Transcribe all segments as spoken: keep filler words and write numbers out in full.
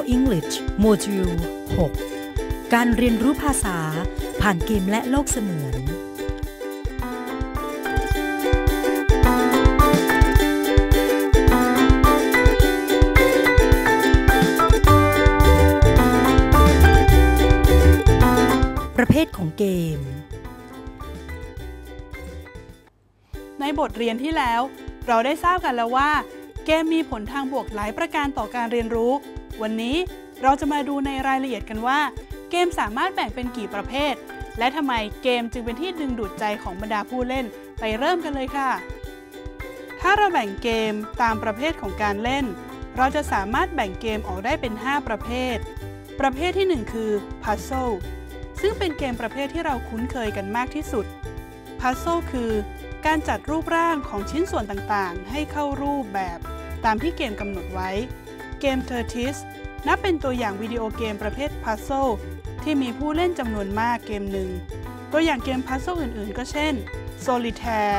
English โมดูล หก การเรียนรู้ภาษาผ่านเกมและโลกเสมือนประเภทของเกมในบทเรียนที่แล้วเราได้ทราบกันแล้วว่าเกมมีผลทางบวกหลายประการต่อการเรียนรู้วันนี้เราจะมาดูในรายละเอียดกันว่าเกมสามารถแบ่งเป็นกี่ประเภทและทำไมเกมจึงเป็นที่ดึงดูดใจของบรรดาผู้เล่นไปเริ่มกันเลยค่ะถ้าเราแบ่งเกมตามประเภทของการเล่นเราจะสามารถแบ่งเกมออกได้เป็นห้าประเภทประเภทที่หนึ่งคือ Puzzle ซึ่งเป็นเกมประเภทที่เราคุ้นเคยกันมากที่สุด Puzzle คือการจัดรูปร่างของชิ้นส่วนต่างๆให้เข้ารูปแบบตามที่เกมกำหนดไว้เกม Tetris นับเป็นตัวอย่างวิดีโอเกมประเภท Puzzle ที่มีผู้เล่นจำนวนมากเกมหนึ่งตัวอย่างเกม Puzzle อื่นๆก็เช่น Solitaire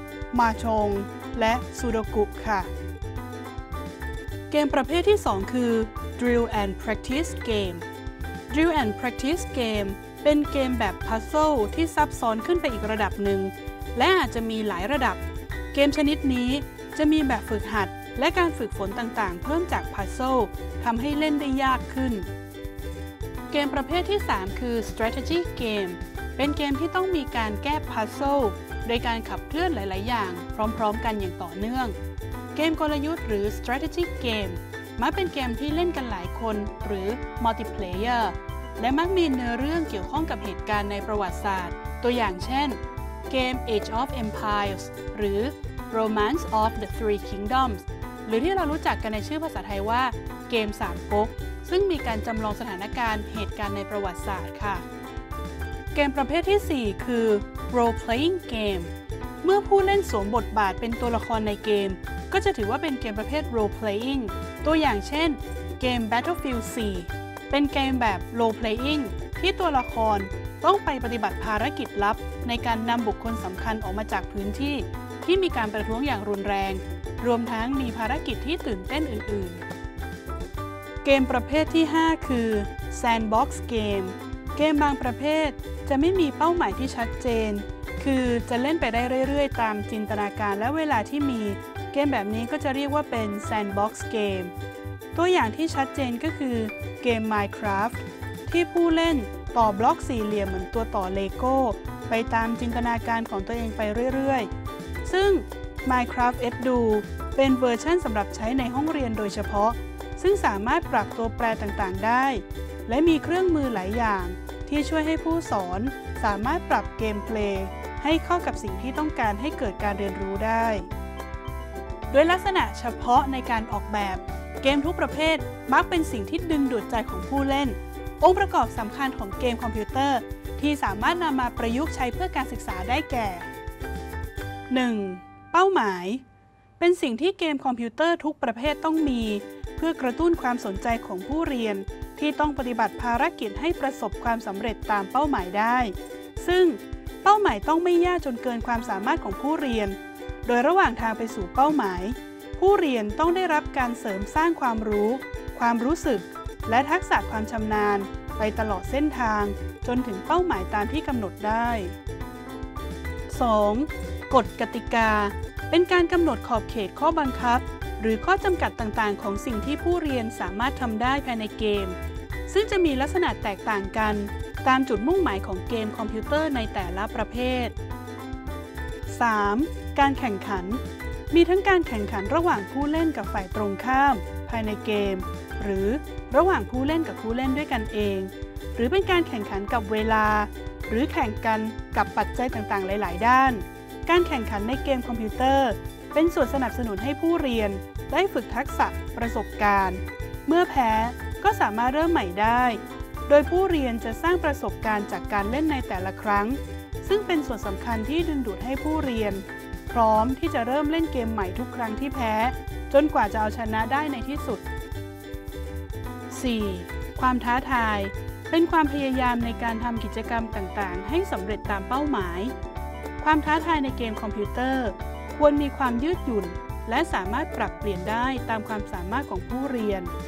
Mahjong และ Sudoku ค่ะเกมประเภทที่สองคือ Drill and Practice Game Drill and Practice Game เป็นเกมแบบ Puzzle ที่ซับซ้อนขึ้นไปอีกระดับหนึ่งและอาจจะมีหลายระดับเกมชนิดนี้จะมีแบบฝึกหัดและการฝึกฝนต่างๆเพิ่มจาก Puzzle ทำให้เล่นได้ยากขึ้นเกมประเภทที่สามคือ Strategy Game เป็นเกมที่ต้องมีการแก้ Puzzle โดยการขับเคลื่อนหลายๆอย่างพร้อมๆกันอย่างต่อเนื่องเกมกลยุทธ์หรือ Strategy Game มักเป็นเกมที่เล่นกันหลายคนหรือ Multiplayer และมักมีเนื้อเรื่องเกี่ยวข้องกับเหตุการณ์ในประวัติศาสตร์ตัวอย่างเช่นเกม Age of Empires หรือ Romance of the Three Kingdoms หรือที่เรารู้จักกันในชื่อภาษาไทยว่าเกมสามก๊กซึ่งมีการจำลองสถานการณ์เหตุการณ์ในประวัติศาสตร์ค่ะเกมประเภทที่สี่คือ Role Playing Game เมื่อผู้เล่นสวมบทบาทเป็นตัวละครในเกมก็จะถือว่าเป็นเกมประเภท Role Playing ตัวอย่างเช่นเกม Battlefield โฟร์ เป็นเกมแบบ Role Playing ที่ตัวละครต้องไปปฏิบัติภารกิจลับในการนำบุคคลสำคัญออกมาจากพื้นที่ที่มีการประท้วงอย่างรุนแรงรวมทั้งมีภารกิจที่ตื่นเต้นอื่นๆเกมประเภทที่ห้าคือ Sandbox Game เกมบางประเภทจะไม่มีเป้าหมายที่ชัดเจนคือจะเล่นไปได้เรื่อยๆตามจินตนาการและเวลาที่มีเกมแบบนี้ก็จะเรียกว่าเป็น Sandbox Game ตัวอย่างที่ชัดเจนก็คือเกม Minecraft ที่ผู้เล่นต่อบล็อกสี่เหลี่ยมเหมือนตัวต่อเลโก้ไปตามจินตนาการของตัวเองไปเรื่อยๆซึ่ง Minecraft Edu เป็นเวอร์ชันสำหรับใช้ในห้องเรียนโดยเฉพาะซึ่งสามารถปรับตัวแปรต่างๆได้และมีเครื่องมือหลายอย่างที่ช่วยให้ผู้สอนสามารถปรับเกมเพลย์ให้เข้ากับสิ่งที่ต้องการให้เกิดการเรียนรู้ได้ด้วยลักษณะเฉพาะในการออกแบบเกมทุกประเภทมักเป็นสิ่งที่ดึงดูดใจของผู้เล่นองค์ประกอบสำคัญของเกมคอมพิวเตอร์ที่สามารถนำมาประยุกต์ใช้เพื่อการศึกษาได้แก่ หนึ่ง เป้าหมายเป็นสิ่งที่เกมคอมพิวเตอร์ทุกประเภทต้องมีเพื่อกระตุ้นความสนใจของผู้เรียนที่ต้องปฏิบัติภารกิจให้ประสบความสำเร็จตามเป้าหมายได้ซึ่งเป้าหมายต้องไม่ยากจนเกินความสามารถของผู้เรียนโดยระหว่างทางไปสู่เป้าหมายผู้เรียนต้องได้รับการเสริมสร้างความรู้ความรู้สึกและทักษะความชำนาญไปตลอดเส้นทางจนถึงเป้าหมายตามที่กำหนดได้ สอง กฎกติกาเป็นการกำหนดขอบเขตข้อบังคับหรือข้อจำกัดต่างๆของสิ่งที่ผู้เรียนสามารถทำได้ภายในเกมซึ่งจะมีลักษณะแตกต่างกันตามจุดมุ่งหมายของเกมคอมพิวเตอร์ในแต่ละประเภท สาม การแข่งขันมีทั้งการแข่งขันระหว่างผู้เล่นกับฝ่ายตรงข้ามภายในเกมหรือระหว่างผู้เล่นกับผู้เล่นด้วยกันเองหรือเป็นการแข่งขันกับเวลาหรือแข่งกันกับปัจจัยต่างๆหลายๆด้านการแข่งขันในเกมคอมพิวเตอร์เป็นส่วนสนับสนุนให้ผู้เรียนได้ฝึกทักษะประสบการณ์เมื่อแพ้ก็สามารถเริ่มใหม่ได้โดยผู้เรียนจะสร้างประสบการณ์จากการเล่นในแต่ละครั้งซึ่งเป็นส่วนสำคัญที่ดึงดูดให้ผู้เรียนพร้อมที่จะเริ่มเล่นเกมใหม่ทุกครั้งที่แพ้จนกว่าจะเอาชนะได้ในที่สุด สี่ ความท้าทายเป็นความพยายามในการทำกิจกรรมต่างๆให้สำเร็จตามเป้าหมายความท้าทายในเกมคอมพิวเตอร์ควรมีความยืดหยุ่นและสามารถปรับเปลี่ยนได้ตามความสามารถของผู้เรียน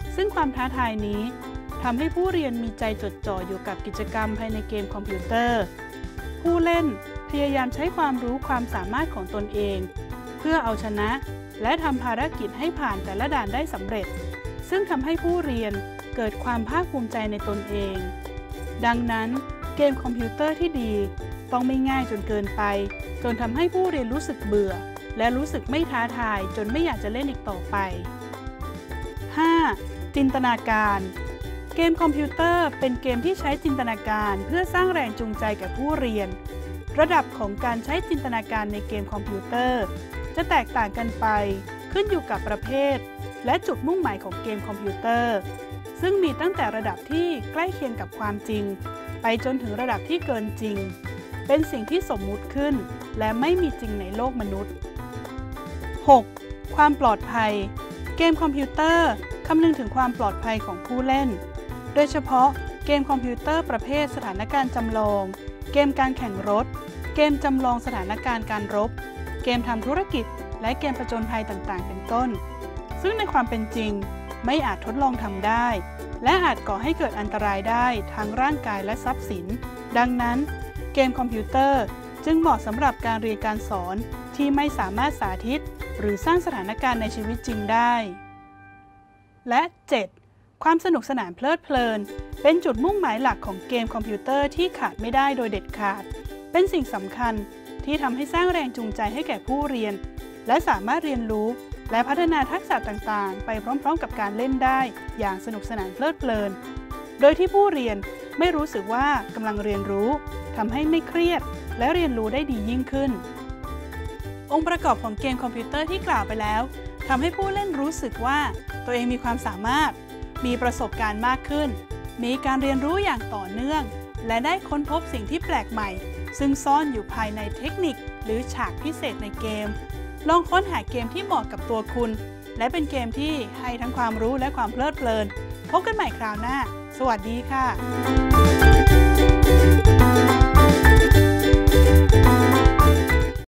ซึ่งความท้าทายนี้ทำให้ผู้เรียนมีใจจดจ่ออยู่กับกิจกรรมภายในเกมคอมพิวเตอร์ผู้เล่นพยายามใช้ความรู้ความสามารถของตนเองเพื่อเอาชนะและทำภารกิจให้ผ่านแต่ละด่านได้สำเร็จซึ่งทำให้ผู้เรียนเกิดความภาคภูมิใจในตนเองดังนั้นเกมคอมพิวเตอร์ที่ดีต้องไม่ง่ายจนเกินไปจนทำให้ผู้เรียนรู้สึกเบื่อและรู้สึกไม่ท้าทายจนไม่อยากจะเล่นอีกต่อไป ห้า. จินตนาการเกมคอมพิวเตอร์เป็นเกมที่ใช้จินตนาการเพื่อสร้างแรงจูงใจแก่ผู้เรียนระดับของการใช้จินตนาการในเกมคอมพิวเตอร์จะแตกต่างกันไปขึ้นอยู่กับประเภทและจุดมุ่งหมายของเกมคอมพิวเตอร์ซึ่งมีตั้งแต่ระดับที่ใกล้เคียงกับความจริงไปจนถึงระดับที่เกินจริงเป็นสิ่งที่สมมุติขึ้นและไม่มีจริงในโลกมนุษย์ หก. ความปลอดภัยเกมคอมพิวเตอร์คำนึงถึงความปลอดภัยของผู้เล่นโดยเฉพาะเกมคอมพิวเตอร์ประเภทสถานการณ์จำลองเกมการแข่งรถเกมจำลองสถานการณ์การรบเกมทำธุรกิจและเกมผจญภัยต่างๆเป็นต้นซึ่งในความเป็นจริงไม่อาจทดลองทำได้และอาจก่อให้เกิดอันตรายได้ทั้งร่างกายและทรัพย์สินดังนั้นเกมคอมพิวเตอร์จึงเหมาะสำหรับการเรียนการสอนที่ไม่สามารถสาธิตหรือสร้างสถานการณ์ในชีวิตจริงได้และ เจ็ด. ความสนุกสนานเพลิดเพลินเป็นจุดมุ่งหมายหลักของเกมคอมพิวเตอร์ที่ขาดไม่ได้โดยเด็ดขาดเป็นสิ่งสำคัญที่ทำให้สร้างแรงจูงใจให้แก่ผู้เรียนและสามารถเรียนรู้และพัฒนาทักษะต่างๆไปพร้อมๆกับการเล่นได้อย่างสนุกสนานเพลิดเพลินโดยที่ผู้เรียนไม่รู้สึกว่ากำลังเรียนรู้ทำให้ไม่เครียดและเรียนรู้ได้ดียิ่งขึ้นองค์ประกอบของเกมคอมพิวเตอร์ที่กล่าวไปแล้วทำให้ผู้เล่นรู้สึกว่าตัวเองมีความสามารถมีประสบการณ์มากขึ้นมีการเรียนรู้อย่างต่อเนื่องและได้ค้นพบสิ่งที่แปลกใหม่ซึ่งซ่อนอยู่ภายในเทคนิคหรือฉากพิเศษในเกมลองค้นหาเกมที่เหมาะกับตัวคุณและเป็นเกมที่ให้ทั้งความรู้และความเพลิดเพลินพบกันใหม่คราวหน้าสวัสดีค่ะ